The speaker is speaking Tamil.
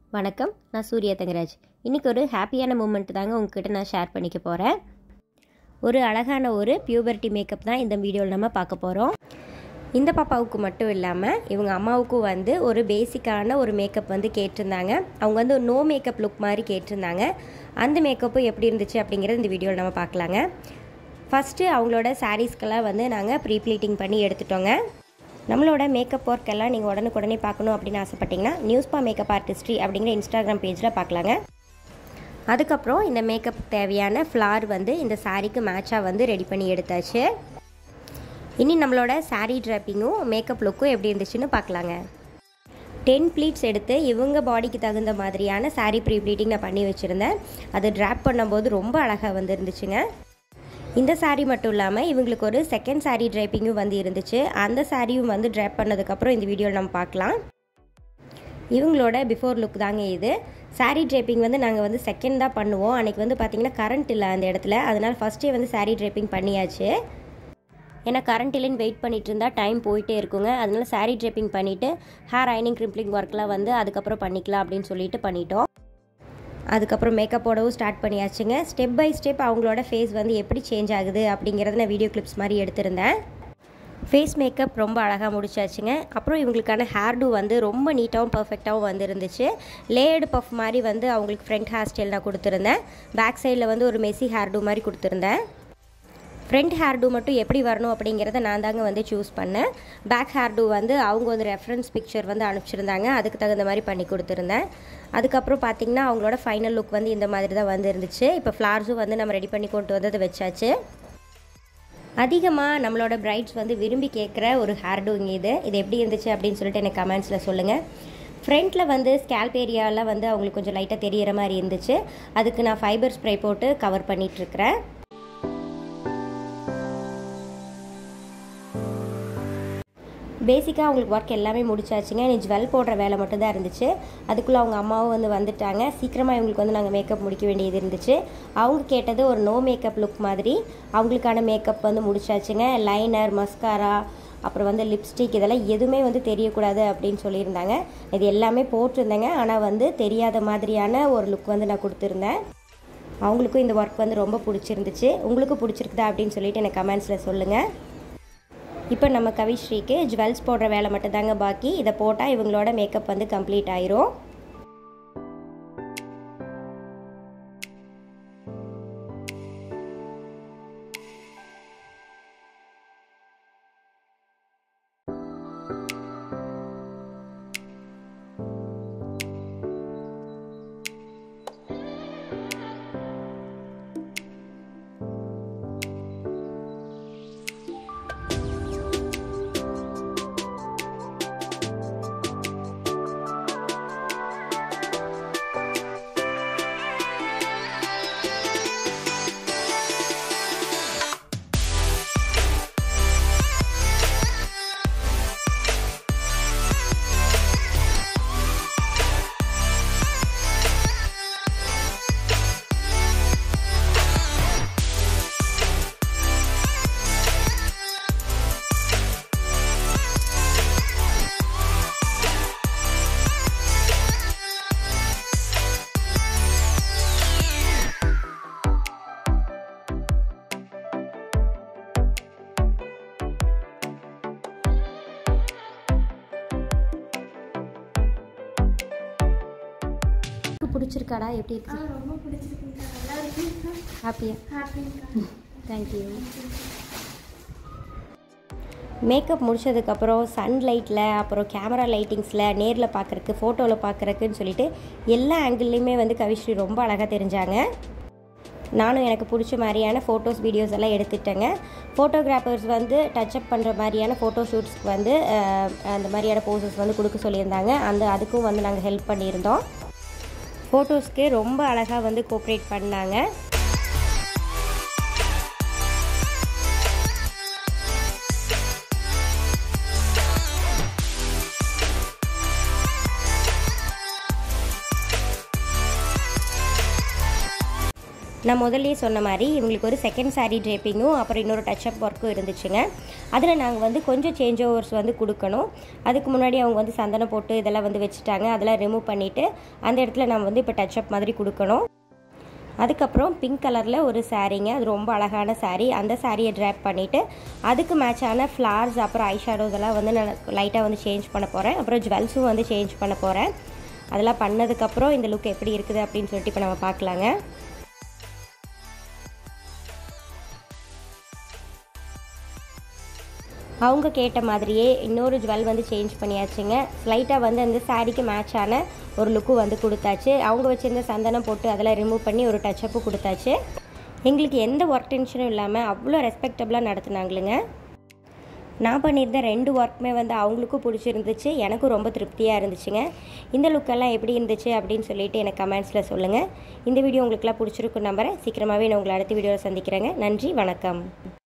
வணக்கம், நான் suryathangaraj. இன்னைக்கு ஒரு ஹாப்பியான மூமெண்ட் தாங்க உங்ககிட்ட நான் ஷேர் பண்ணிக்க போகிறேன். ஒரு அழகான ஒரு puberty மேக்கப் தான் இந்த வீடியோவில் நம்ம பார்க்க போகிறோம். இந்த பாப்பாவுக்கு மட்டும் இல்லாமல் இவங்க அம்மாவுக்கும் வந்து ஒரு பேசிக்கான ஒரு மேக்கப் வந்து கேட்டிருந்தாங்க. அவங்க வந்து நோ மேக்கப் லுக் மாதிரி கேட்டிருந்தாங்க. அந்த மேக்கப்பும் எப்படி இருந்துச்சு அப்படிங்கிறது இந்த வீடியோவில் நம்ம பார்க்கலாங்க. ஃபஸ்ட்டு அவங்களோட சாரீஸ்க்கெல்லாம் வந்து நாங்கள் ப்ரீ ப்ளீட்டிங் பண்ணி எடுத்துட்டோங்க. நம்மளோட மேக்கப் ஒர்க் எல்லாம் நீங்கள் உடனுக்குடனே பார்க்கணும் அப்படின்னு ஆசைப்பட்டீங்கன்னா நியூஸ்பா மேக்கப் ஆர்டிஸ்ட்ரி அப்படிங்கிற இன்ஸ்டாகிராம் பேஜில் பார்க்கலாங்க. அதுக்கப்புறம் இந்த மேக்கப் தேவையான ஃப்ளார் வந்து இந்த சாரீக்கு மேட்சாக வந்து ரெடி பண்ணி எடுத்தாச்சு. இனி நம்மளோட சாரீ ட்ராப்பிங்கும் மேக்கப் லுக்கும் எப்படி இருந்துச்சுன்னு பார்க்கலாங்க. 10 ப்ளீட்ஸ் எடுத்து இவங்க பாடிக்கு தகுந்த மாதிரியான சாரீ ப்ரீ ப்ளீட்டிங் நான் பண்ணி வச்சுருந்தேன். அதை ட்ராப் பண்ணும்போது ரொம்ப அழகாக வந்து இருந்துச்சுங்க. இந்த சாரீ மட்டும் இல்லாமல் இவங்களுக்கு ஒரு செகண்ட் சாரீ ட்ரைப்பிங்கும் வந்து இருந்துச்சு. அந்த சாரியும் வந்து ட்ராப் பண்ணதுக்கப்புறம் இந்த வீடியோவில் நம்ம பார்க்கலாம். இவங்களோட பிஃபோர் லுக் தாங்க இது. சாரீ ட்ரைப்பிங் வந்து நாங்கள் வந்து செகண்ட் தான் பண்ணுவோம். அன்றைக்கி வந்து பார்த்திங்கன்னா கரண்ட் இல்லை அந்த இடத்துல. அதனால் ஃபஸ்ட்டே வந்து சாரீ ட்ரைப்பிங் பண்ணியாச்சு. ஏன்னா கரண்ட் இல்லைன்னு வெயிட் பண்ணிகிட்டு இருந்தால் டைம் போயிட்டே இருக்குங்க. அதனால் சாரீ ட்ரைப்பிங் பண்ணிவிட்டு ஹேர் ஐனிங் கிரிம்ப்ளிங் ஒர்க்லாம் வந்து அதுக்கப்புறம் பண்ணிக்கலாம் அப்படின்னு சொல்லிட்டு பண்ணிட்டோம். அதுக்கப்புறம் மேக்கப் போடவும் ஸ்டார்ட் பண்ணியாச்சுங்க. ஸ்டெப் பை ஸ்டெப் அவங்களோட ஃபேஸ் வந்து எப்படி சேஞ்ச் ஆகுது அப்படிங்கிறத நான் வீடியோ கிளிப்ஸ் மாதிரி எடுத்திருந்தேன். ஃபேஸ் மேக்கப் ரொம்ப அழகாக முடிச்சாச்சுங்க. அப்புறம் இவங்களுக்கான ஹேர் டூ வந்து ரொம்ப நீட்டாகவும் பர்ஃபெக்டாகவும் வந்து இருந்துச்சு. லேயர்டு பஃப் மாதிரி வந்து அவங்களுக்கு ஃப்ரண்ட் ஹேர் ஸ்டைல் நான் கொடுத்துருந்தேன். பேக் சைடில் வந்து ஒரு மெஸ்ஸி ஹேர் டூ மாதிரி கொடுத்துருந்தேன். ஃப்ரண்ட் ஹேர் டூ மட்டும் எப்படி வரணும் அப்படிங்கிறத நான் தாங்க வந்து சூஸ் பண்ணேன். பேக் ஹேர் டூ வந்து அவங்க வந்து ரெஃபரன்ஸ் பிக்சர் வந்து அனுப்பிச்சிருந்தாங்க. அதுக்கு தகுந்த மாதிரி பண்ணி கொடுத்துருந்தேன். அதுக்கப்புறம் பார்த்திங்கன்னா அவங்களோட ஃபைனல் லுக் வந்து இந்த மாதிரி தான் வந்து இருந்துச்சு. இப்போ ஃப்ளார்ஸும் வந்து நம்ம ரெடி பண்ணி கொண்டு வந்து அதை வச்சாச்சு. அதிகமாக நம்மளோட பிரைட்ஸ் வந்து விரும்பி கேட்குற ஒரு ஹேர் டூங்க இது எப்படி இருந்துச்சு அப்படின்னு சொல்லிட்டு எனக்கு கமெண்ட்ஸில் சொல்லுங்கள். ஃப்ரண்ட்டில் வந்து ஸ்கேல்ப் ஏரியாவில் வந்து அவங்களுக்கு கொஞ்சம் லைட்டாக தெரிகிற மாதிரி இருந்துச்சு. அதுக்கு நான் ஃபைபர் ஸ்ப்ரே போட்டு கவர் பண்ணிகிட்ருக்கிறேன். பேசிக்காக அவங்களுக்கு ஒர்க் எல்லாமே முடிச்சாச்சுங்க. நீ ஜுவல் போடுற வேலை மட்டும்தான் இருந்துச்சு. அதுக்குள்ளே அவங்க அம்மாவும் வந்து வந்துட்டாங்க. சீக்கிரமாக இவங்களுக்கு வந்து நாங்கள் மேக்கப் முடிக்க வேண்டியது இருந்துச்சு. அவங்க கேட்டது ஒரு நோ மேக்கப் லுக் மாதிரி. அவங்களுக்கான மேக்கப் வந்து முடிச்சாச்சுங்க. லைனர், மஸ்காரா, அப்புறம் வந்து லிப்ஸ்டிக் இதெல்லாம் எதுவுமே வந்து தெரியக்கூடாது அப்படின்னு சொல்லியிருந்தாங்க. இது எல்லாமே போட்டிருந்தேங்க. ஆனால் வந்து தெரியாத மாதிரியான ஒரு லுக் வந்து நான் கொடுத்துருந்தேன். அவங்களுக்கும் இந்த ஒர்க் வந்து ரொம்ப பிடிச்சிருந்துச்சு. உங்களுக்கு பிடிச்சிருக்குதா அப்படின்னு சொல்லிட்டு எனக்கு கமெண்ட்ஸில் சொல்லுங்கள். இப்போ நம்ம கவிஸ்ரீக்கு ஜுவல்ஸ் போடுற வேலை மட்டும் தாங்க பாக்கி. இதை போட்டால் இவங்களோட மேக்கப் வந்து கம்ப்ளீட் ஆயிரும். பிடிச்சிருக்காடா? எப்படி இருக்கு? ரொம்ப பிடிச்சிருக்கு. நல்லா இருக்கு. ஹாப்பியா? ஹாப்பி. தேங்க்யூ. மேக்கப் முடிச்சதுக்கப்புறம் சன்லைட்டில், அப்புறம் கேமரா லைட்டிங்ஸில், நேரில் பார்க்குறக்கு, ஃபோட்டோவில் பார்க்குறக்குன்னு சொல்லிட்டு எல்லா ஆங்கிள்லேயுமே வந்து கவிஸ்ரீ ரொம்ப அழகாக தெரிஞ்சாங்க. நானும் எனக்கு பிடிச்ச மாதிரியான ஃபோட்டோஸ், வீடியோஸ் எல்லாம் எடுத்துட்டேங்க. ஃபோட்டோகிராஃபர்ஸ் வந்து டச்சப் பண்ணுற மாதிரியான ஃபோட்டோ ஷூட்ஸ்க்கு வந்து அந்த மாதிரியான போசஸ் வந்து கொடுக்க சொல்லியிருந்தாங்க. அதுக்கும் வந்து நாங்கள் ஹெல்ப் பண்ணியிருந்தோம். ஃபோட்டோஸ்க்கு ரொம்ப அழகாக வந்து கோஆப்ரேட் பண்ணாங்க. நான் முதல்லே சொன்ன மாதிரி இவங்களுக்கு ஒரு செகண்ட் saree ட்ரேப்பிங்கும் அப்புறம் இன்னொரு டச்சப் ஒர்க்கும் இருந்துச்சுங்க. அதில் நாங்கள் வந்து கொஞ்சம் சேஞ்ச் ஓவர்ஸ் வந்து கொடுக்கணும். அதுக்கு முன்னாடி அவங்க வந்து சந்தனம் போட்டு இதெல்லாம் வந்து வச்சுட்டாங்க. அதெல்லாம் ரிமூவ் பண்ணிவிட்டு அந்த இடத்துல நம்ம வந்து இப்போ டச்சப் மாதிரி கொடுக்கணும். அதுக்கப்புறம் பிங்க் கலரில் ஒரு சாரீங்க, அது ரொம்ப அழகான saree. அந்த சாரியை ட்ராப் பண்ணிவிட்டு அதுக்கு மேட்சான ஃப்ளார்ஸ் அப்புறம் ஐஷேடோஸ் எல்லாம் வந்து நான் லைட்டாக வந்து சேஞ்ச் பண்ண போகிறேன். அப்புறம் ஜுவல்ஸும் வந்து சேஞ்ச் பண்ண போகிறேன். அதெல்லாம் பண்ணதுக்கப்புறம் இந்த லுக் எப்படி இருக்குது அப்படின்னு சொல்லிட்டு இப்போ நம்ம பார்க்கலாங்க. அவங்க கேட்ட மாதிரியே இன்னொரு ஜுவல் வந்து சேஞ்ச் பண்ணியாச்சுங்க. ஸ்லைட்டாக வந்து அந்த சாரீக்கு மேட்சான ஒரு லுக்கு வந்து கொடுத்தாச்சு. அவங்க வச்சுருந்த சந்தனம் போட்டு அதெல்லாம் ரிமூவ் பண்ணி ஒரு டச்சப்பு கொடுத்தாச்சு. எங்களுக்கு எந்த ஒர்க் டென்ஷனும் இல்லாமல் அவ்வளோ ரெஸ்பெக்டபுளாக நடத்துனாங்களுங்க. நான் பண்ணியிருந்த 2 ஒர்க்குமே வந்து அவங்களுக்கும் பிடிச்சிருந்துச்சு, எனக்கும் ரொம்ப திருப்தியாக இருந்துச்சுங்க. இந்த லுக்கெல்லாம் எப்படி இருந்துச்சு அப்படின்னு சொல்லிட்டு எனக்கு கமெண்ட்ஸில் சொல்லுங்கள். இந்த வீடியோ உங்களுக்குலாம் பிடிச்சிருக்கும் நம்புறேன். சீக்கிரமாகவே நான் உங்களை அடுத்த வீடியோவில் சந்திக்கிறேங்க. நன்றி, வணக்கம்.